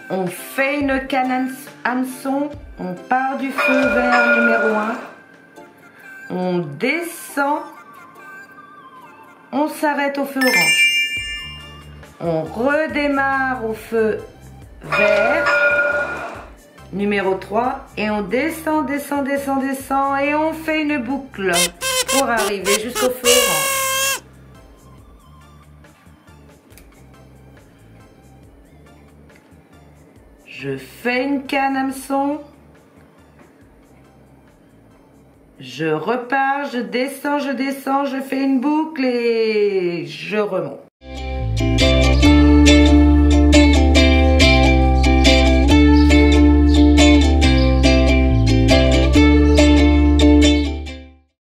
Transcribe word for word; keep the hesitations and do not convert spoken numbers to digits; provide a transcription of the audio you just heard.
On fait une canne hameçon, on part du feu vert numéro un, on descend, on s'arrête au feu orange, on redémarre au feu vert numéro trois et on descend, descend, descend, descend et on fait une boucle pour arriver jusqu'au feu orange. Je fais une canne hameçon, je repars, je descends, je descends, je fais une boucle et je remonte.